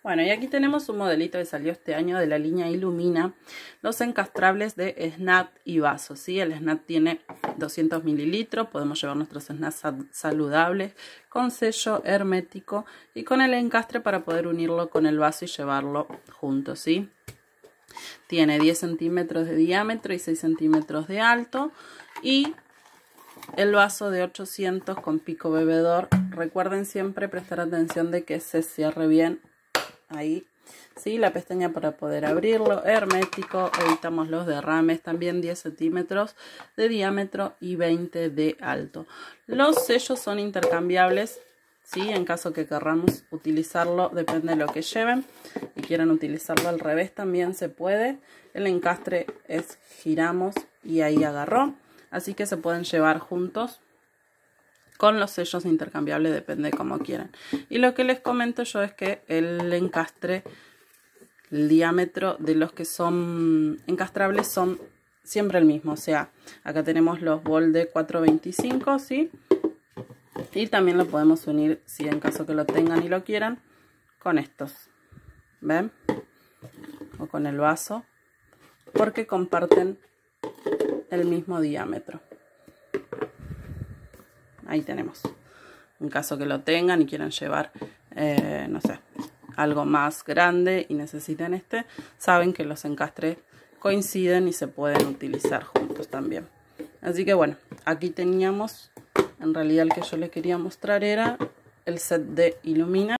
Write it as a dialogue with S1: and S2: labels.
S1: Bueno, y aquí tenemos un modelito que salió este año de la línea Illumina, los encastrables de snap y vaso, ¿sí? El snap tiene 200 mililitros, podemos llevar nuestros snaps saludables con sello hermético y con el encastre para poder unirlo con el vaso y llevarlo juntos, ¿sí? Tiene 10 centímetros de diámetro y 6 centímetros de alto y el vaso de 800 con pico bebedor. Recuerden siempre prestar atención de que se cierre bien ahí, ¿sí? La pestaña para poder abrirlo, hermético, evitamos los derrames, también 10 centímetros de diámetro y 20 de alto. Los sellos son intercambiables, ¿sí? En caso que querramos utilizarlo, depende de lo que lleven y quieran utilizarlo al revés también se puede. El encastre es giramos y ahí agarró, así que se pueden llevar juntos con los sellos intercambiables, depende de cómo quieran. Y lo que les comento yo es que el encastre, el diámetro de los que son encastrables son siempre el mismo. O sea, acá tenemos los bol de 425, ¿sí? Y también lo podemos unir, si en caso que lo tengan y lo quieran, con estos. ¿Ven? O con el vaso, porque comparten el mismo diámetro. Ahí tenemos. En caso que lo tengan y quieran llevar, no sé, algo más grande y necesiten este, saben que los encastres coinciden y se pueden utilizar juntos también. Así que bueno, aquí teníamos, en realidad el que yo les quería mostrar era el set de Illumina.